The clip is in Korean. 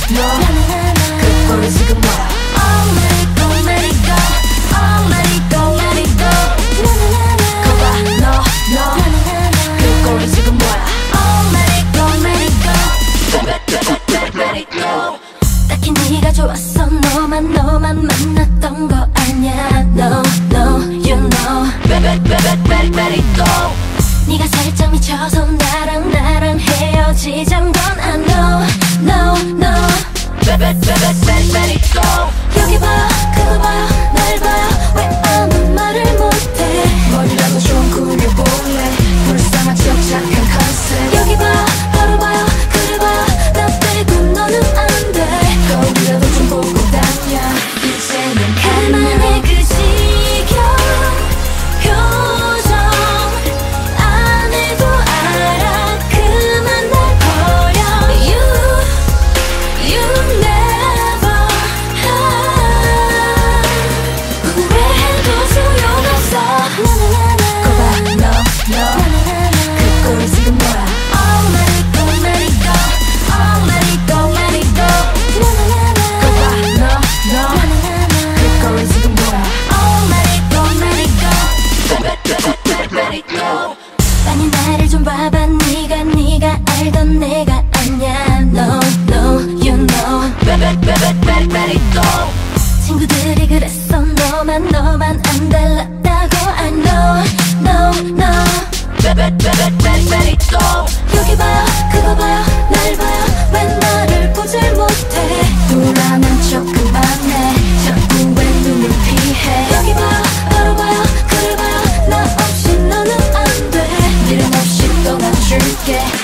그 꼴은 지금 뭐야? Oh let it go let it go Oh let it go let it go 거봐 너 그 꼴은 지금 뭐야? Oh let it go let it go let it go 딱히 네가 좋았어 너만 만났던 거 아냐 No no you know let it go 네가 살짝 미쳐서 나랑 헤어지잔 건 I know No no let it go 여기 봐요 그거 봐요 날 봐요 왜 아무 말을 못해 머리라도 좀 구겨볼래 불쌍한 척 착한 컨셉 여기 봐요 바로 봐요 그래 봐요 나 빼고 너는 안돼 거울이라도 좀 보고 다녀 이제는 갈만해 그 지겨운 표정 안 해도 알아 그만 날 버려 You never 후회해도 소용없어 거봐 너 그 꼴이 지금 뭐야 Oh let it go let it go Oh let it go let it go 거봐 너 그 꼴이 지금 뭐야 Oh let it go let it go let it go 아니 나를 좀 봐봐 네가 알던 내가 아냐 No no you know let it go 친구들이 그랬어 너만 안 달랐다고 I know No no let it go 여기 봐요 그거 봐요 날 봐요 왜 나를 보질 못해 불안한 척 그만해 자꾸 왜 눈을 피해 여기 봐요 바로 봐요 그래 봐요 나 없이 너는 안돼 미련 없이 떠나줄게